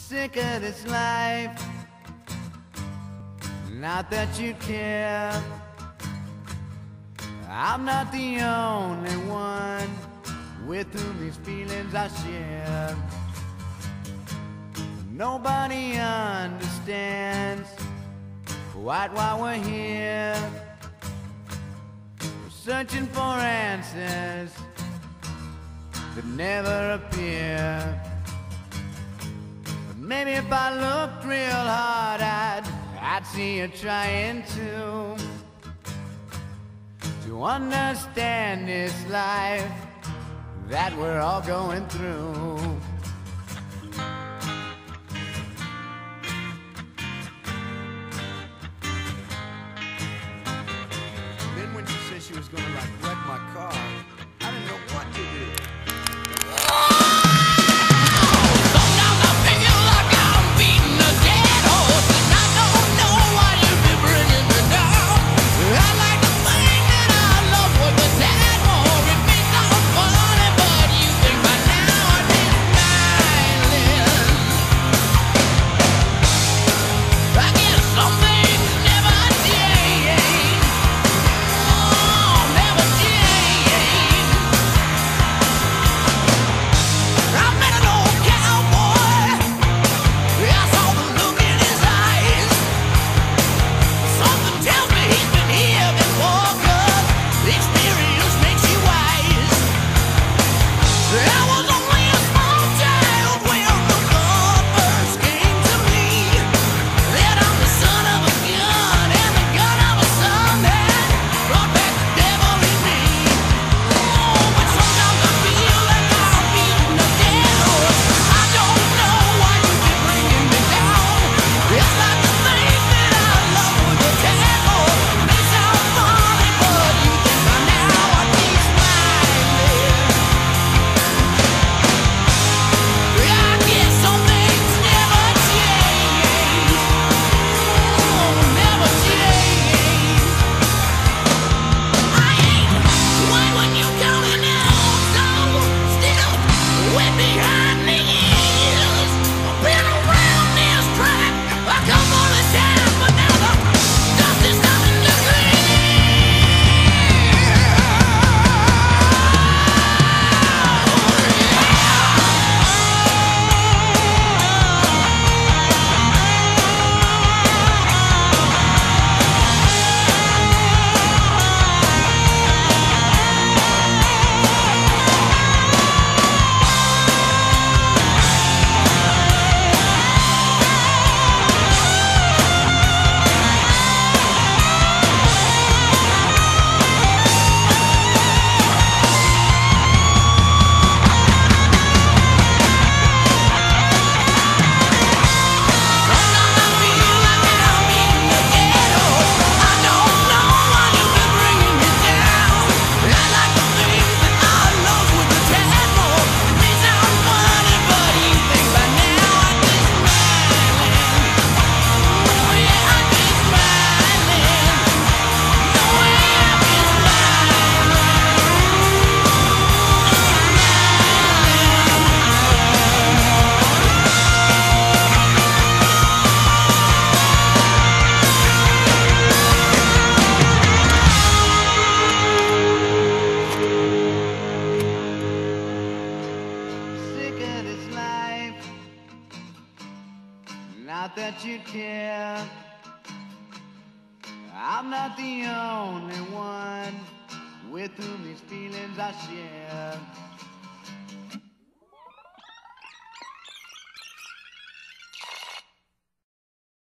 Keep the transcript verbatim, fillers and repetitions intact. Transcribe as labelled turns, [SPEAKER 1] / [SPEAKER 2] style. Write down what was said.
[SPEAKER 1] sick of this life. Not that you care. I'm not the only one with whom these feelings I share. Nobody understands quite why we're here. We're searching for answers that never appear. But maybe if I looked real hard, I'd, I'd see you trying to To understand this life that we're all going through. Then when she said she was gonna like wreck my car, I didn't know what to do.
[SPEAKER 2] Sometimes I feel like I'm beating a dead horse, and I don't know why you've been bringing me down. I like to think that I love what the dad more. It may sound funny, but you think by now I'd be smiling. I guess some things never change. Oh, never change. I met an old cowboy. I saw the look in his eyes. Something tells me he's been here before, 'cause experience makes you wise. I was only a small child when the thought first came to me that I'm the son of a gun and the gun of a son that brought back the devil in me. Oh, but sometimes I feel like I'm beating a dead horse. I don't know why you've been bringing me down. It's like to think that I love with a tad more. It may sound funny, but you think by now I'd be smiling. I guess some things never change. Oh, never change. I ain't white when you counting out, so still wet behind the ears. I've been around this track a couple of times, but now the dust is starting to clear. Sometimes I feel like I'm beating a dead horse. I don't know why you've been bringing me down. I like to think that our love with the tad more. It may sound funny, but you think by now I'd be smiling. Oh yeah, I'd be smiling. No way I'd be
[SPEAKER 1] Sick of this life. Not that you care. I'm not the only one with whom these feelings I share.